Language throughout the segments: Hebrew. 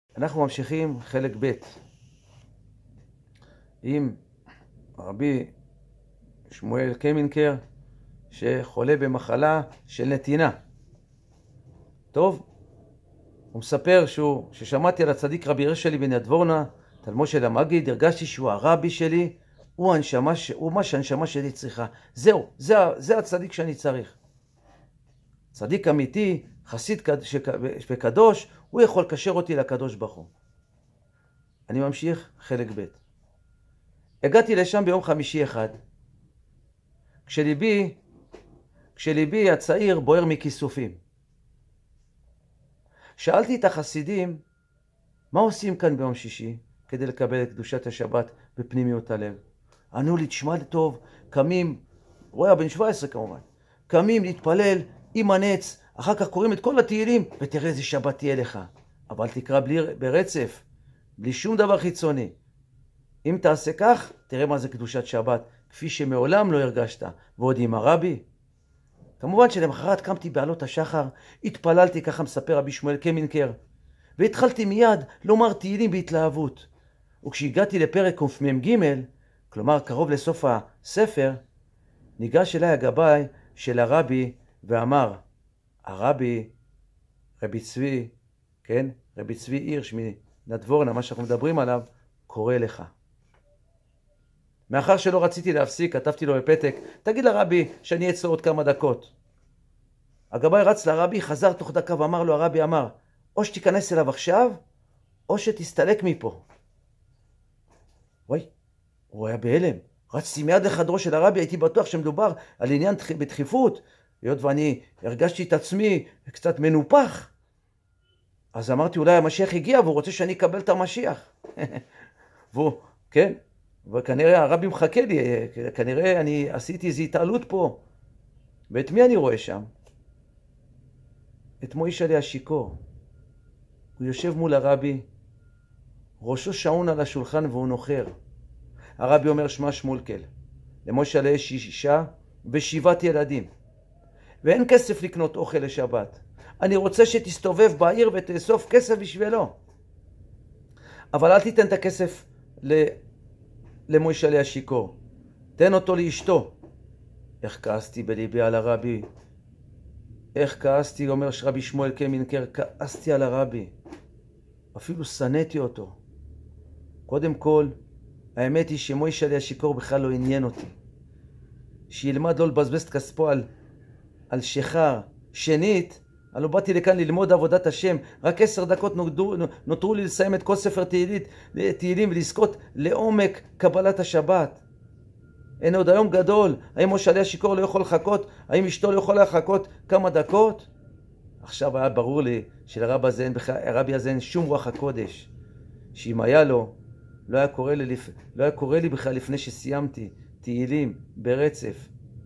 אנחנו ממשיכים חלק ב' עם רבי שמואל קמינקר שחולה במחלה של נתינה. טוב, הוא מספר ששמעתי על הצדיק רבי רשלי בן ידבורנה, תלמוד של המגיד, הרגשתי שהוא הרבי שלי, הוא מה שהנשמה שלי צריכה. זהו, זה הצדיק שאני צריך. צדיק אמיתי, חסיד וקדוש, הוא יכול לקשר אותי לקדוש ברוך הוא. אני ממשיך חלק ב'. הגעתי לשם ביום חמישי אחד, כשליבי הצעיר בוער מכיסופים. שאלתי את החסידים, מה עושים כאן ביום שישי כדי לקבל את קדושת השבת בפנימיות הלב? ענו לי, תשמע טוב, קמים, הוא היה בן 17 כמובן, קמים להתפלל עם הנץ, אחר כך קוראים את כל התהילים, ותראה איזה שבת תהיה לך. אבל תקרא ברצף, בלי שום דבר חיצוני. אם תעשה כך, תראה מה זה קדושת שבת, כפי שמעולם לא הרגשת. ועוד עם הרבי. כמובן שלמחרת קמתי בעלות השחר, התפללתי, ככה מספר רבי שמואל קמינקר, והתחלתי מיד לומר תהילים בהתלהבות. וכשהגעתי לפרק קמ"ג, כלומר קרוב לסוף הספר, ניגש אליי הגבאי של הרבי ואמר, הרבי, רבי צבי, כן? רבי צבי הירש מנדבורנה, מה שאנחנו מדברים עליו, קורא לך. מאחר שלא רציתי להפסיק, כתבתי לו בפתק, תגיד לרבי שאני אצלו עוד כמה דקות. הגבאי רץ לרבי, חזר תוך דקה ואמר לו, הרבי אמר, או שתיכנס אליו עכשיו, או שתסתלק מפה. וואי, הוא היה בהלם. רצתי מיד לחדרו של הרבי, הייתי בטוח שמדובר על עניין בדחיפות, היות ואני הרגשתי את עצמי קצת מנופח. אז אמרתי, אולי המשיח הגיע והוא רוצה שאני אקבל את המשיח. והוא, כן, וכנראה הרבי מחכה לי, כנראה אני עשיתי איזו התעלות פה. ואת מי אני רואה שם? את מוישלה השיכור. הוא יושב מול הרבי, ראשו שעון על השולחן והוא נוחר. הרבי אומר, שמע שמולקל, למוישלה יש 6 ילדים, ואין כסף לקנות אוכל לשבת. אני רוצה שתסתובב בעיר ותאסוף כסף בשבילו. אבל אל תיתן את הכסף למוישלה השיכור. תן אותו לאשתו. איך כעסתי בליבי על הרבי. איך כעסתי, אומר רבי שמואל קמינקר, כעסתי על הרבי. אפילו שנאתי אותו. קודם כל, האמת היא שמוישלה השיכור בכלל לא עניין אותי. שילמד לא לבזבז את כספו על שחר. שנית, אני לא באתי לכאן ללמוד עבודת השם, רק 10 דקות נותרו לי לסיים את כל ספר תהילים ולזכות לעומק קבלת השבת. אין עוד היום גדול, האם מוישלה השיכור לא יכול לחכות? האם אשתו לא יכולה לחכות כמה דקות? עכשיו היה ברור לי שלרבי הזה אין שום רוח הקודש, שאם היה לו, לא היה קורא לי בכלל לפני שסיימתי תהילים ברצף.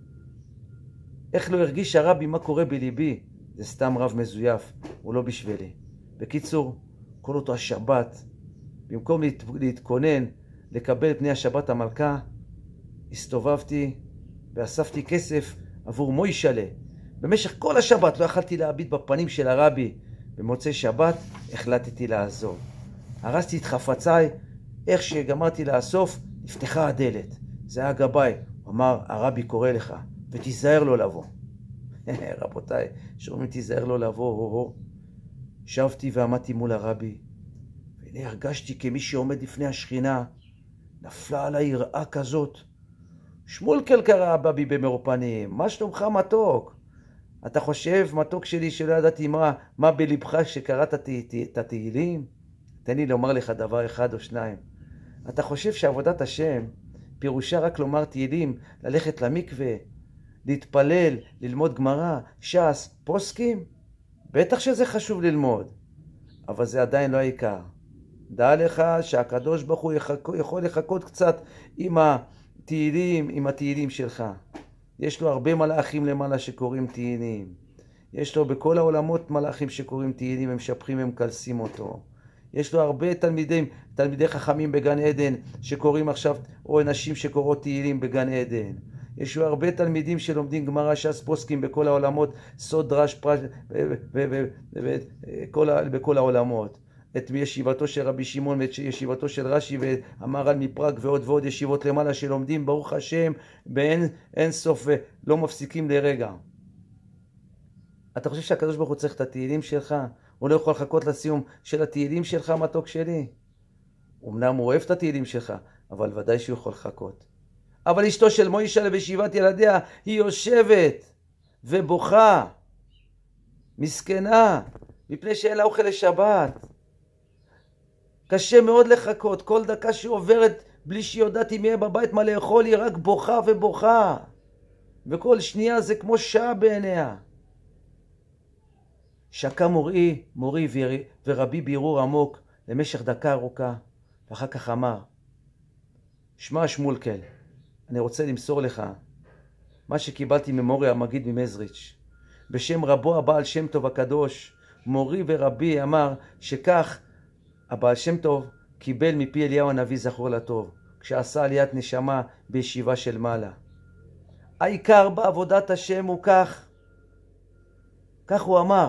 איך לא הרגיש הרבי מה קורה בליבי? זה סתם רב מזויף, הוא לא בשבילי. בקיצור, כל אותו השבת, במקום להתכונן, לקבל פני השבת המלכה, הסתובבתי ואספתי כסף עבור מוישלה. במשך כל השבת לא יכלתי להביט בפנים של הרבי. במוצאי שבת החלטתי לעזוב. הרסתי את חפציי, איך שגמרתי לאסוף, נפתחה הדלת. זה היה הגבאי, הוא אמר, הרבי קורא לך, ותיזהר לו לבוא. רבותיי, שאומרים תיזהר לו לבוא, שבתי ועמדתי מול הרבי, והנה הרגשתי כמי שעומד לפני השכינה, נפלה עליי יראה כזאת. שמולקל קרא בבי במרופנים, מה שלומך מתוק? אתה חושב, מתוק שלי, שלא ידעתי מה בלבך שקראת את התהילים? תן לי לומר לך דבר אחד או שניים. אתה חושב שעבודת השם פירושה רק לומר תהילים, ללכת למקווה, להתפלל, ללמוד גמרא, ש"ס, פוסקים? בטח שזה חשוב ללמוד, אבל זה עדיין לא העיקר. דע לך שהקדוש ברוך הוא יכול לחכות קצת עם התהילים שלך. יש לו הרבה מלאכים למעלה שקוראים תהילים. יש לו בכל העולמות מלאכים שקוראים תהילים, הם משפחים, הם קלסים אותו. יש לו הרבה תלמידי חכמים בגן עדן שקוראים עכשיו, או אנשים שקוראות תהילים בגן עדן. יש לו הרבה תלמידים שלומדים גמרא, ש"ס, פוסקים בכל העולמות, סוד דרש בכל העולמות. את ישיבתו של רבי שמעון ואת ישיבתו של רש"י והמהר"ל מפראג ועוד ועוד ישיבות למעלה שלומדים ברוך השם באין סוף ולא מפסיקים לרגע. אתה חושב שהקדוש ברוך הוא צריך את התהילים שלך? הוא לא יכול לחכות לסיום של התהילים שלך, מתוק שלי? אמנם הוא אוהב את התהילים שלך, אבל ודאי שהוא יכול לחכות. אבל אשתו של מוישל'ה ושבעת ילדיה היא יושבת ובוכה, מסכנה, מפני שאין לה אוכל לשבת. קשה מאוד לחכות, כל דקה שעוברת בלי שהיא יודעת אם יהיה בבית מה לאכול, היא רק בוכה ובוכה. וכל שנייה זה כמו שעה בעיניה. שקע מורי ורבי בירור עמוק למשך דקה ארוכה, ואחר כך אמר, שמע שמולקל, אני רוצה למסור לך מה שקיבלתי ממורי המגיד ממזריץ'. בשם רבו הבעל שם טוב הקדוש, מורי ורבי אמר שכך הבעל שם טוב קיבל מפי אליהו הנביא זכור לטוב, כשעשה עליית נשמה בישיבה של מעלה. העיקר בעבודת השם הוא כך הוא אמר,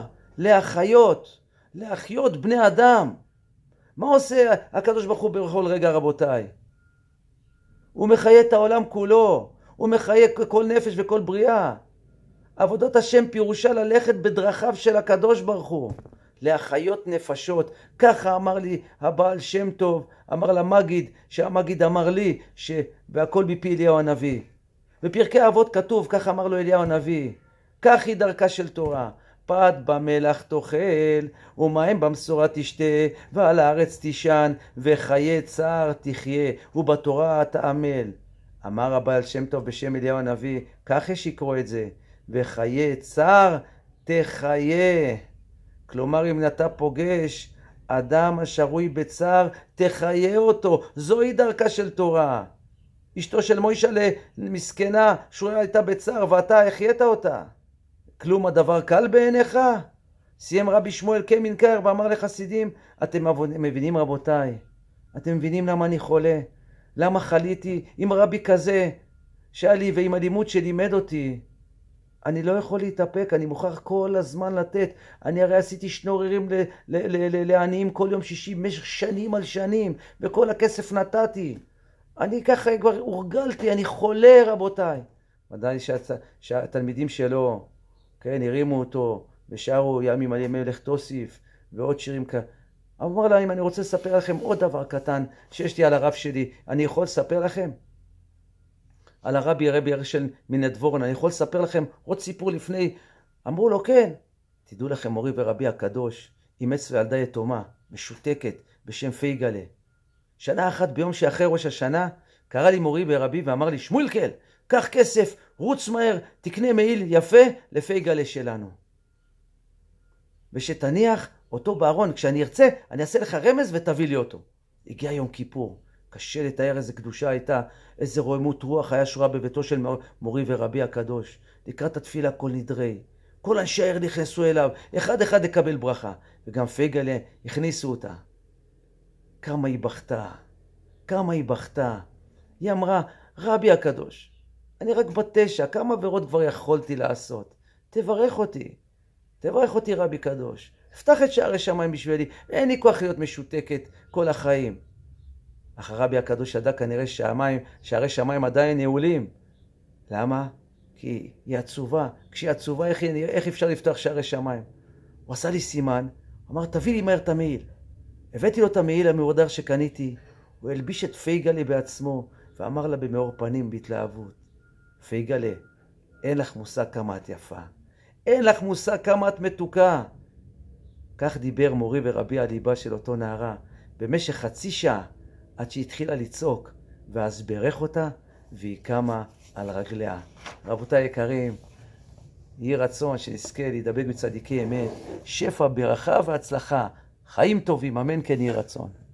להחיות בני אדם. מה עושה הקדוש ברוך הוא בכל רגע, רבותיי? הוא מחיה את העולם כולו, הוא מחיה כל נפש וכל בריאה. עבודת השם פירושה ללכת בדרכיו של הקדוש ברוך הוא, להחיות נפשות. ככה אמר לי הבעל שם טוב, אמר למגיד, שהמגיד אמר לי, והכל מפי אליהו הנביא. בפרקי אבות כתוב, כך אמר לו אליהו הנביא, כך היא דרכה של תורה, פת במלח תאכל, ומים במשורה תשתה, ועל הארץ תישן, וחיי צער תחיה, ובתורה תעמל. אמר הבעל שם טוב בשם אליהו הנביא, כך יש לקרוא את זה, וחיי צער תחיה. כלומר, אם אתה פוגש אדם השרוי בצער, תחיה אותו. זוהי דרכה של תורה. אשתו של מוישל'ה מסכנה, שרויה הייתה בצער, ואתה החיית אותה. כלום הדבר קל בעיניך? סיים רבי שמואל קמינקר ואמר לחסידים, אתם מבינים רבותיי? אתם מבינים למה אני חולה? למה חליתי עם רבי כזה שהיה לי ועם הלימוד שלימד אותי? אני לא יכול להתאפק, אני מוכרח כל הזמן לתת. אני הרי עשיתי שנוררים לעניים כל יום שישי במשך שנים על שנים, וכל הכסף נתתי. אני ככה כבר הורגלתי, אני חולה רבותיי. ודאי שהתלמידים שלו, כן, הרימו אותו, ושרו ימים על ימי מלך תוסיף, ועוד שירים כאלה. אמר להם, אני רוצה לספר לכם עוד דבר קטן שיש לי על הרב שלי. אני יכול לספר לכם? על הרבי הרשל מנדבורן, אני יכול לספר לכם עוד סיפור לפני? אמרו לו, כן. תדעו לכם, מורי ורבי הקדוש, אימץ וילדה יתומה, משותקת, בשם פייגלה. שנה אחת ביום שאחרי ראש השנה, קרא לי מורי ורבי ואמר לי, שמואלקל, קח כסף, רוץ מהר, תקנה מעיל יפה לפייגלה שלנו. ושתניח אותו בארון, כשאני ארצה, אני אעשה לך רמז ותביא לי אותו. הגיע יום כיפור. קשה לתאר איזה קדושה הייתה, איזה רוממות רוח היה שורה בביתו של מורי ורבי הקדוש. לקראת התפילה כל נדרי, כל אנשי העיר נכנסו אליו, אחד אחד לקבל ברכה, וגם פייגלה הכניסו אותה. כמה היא בכתה, כמה היא בכתה. היא אמרה, רבי הקדוש, אני רק בת 9, כמה עבירות כבר יכולתי לעשות? תברך אותי רבי קדוש. פתח את שערי שמיים בשבילי, אין לי כוח להיות משותקת כל החיים. אך הרבי הקדוש ידע כנראה שערי שמיים עדיין נעולים. למה? כי היא עצובה. כשהיא עצובה, איך אפשר לפתוח שערי שמיים? הוא עשה לי סימן, אמר, תביא לי מהר את המעיל. הבאתי לו את המעיל המאודר שקניתי, הוא הלביש את פייגלה בעצמו, ואמר לה במאור פנים בהתלהבות, פייגלה, אין לך מושג כמה את יפה, אין לך מושג כמה את מתוקה. כך דיבר מורי ורבי על ליבה של אותו נערה, במשך חצי שעה, עד שהתחילה לצעוק, ואז ברך אותה, והיא קמה על רגליה. רבותיי יקרים, יהי רצון שנזכה להידבק בצדיקי אמת, שפע, ברכה והצלחה, חיים טובים, אמן כן יהי רצון.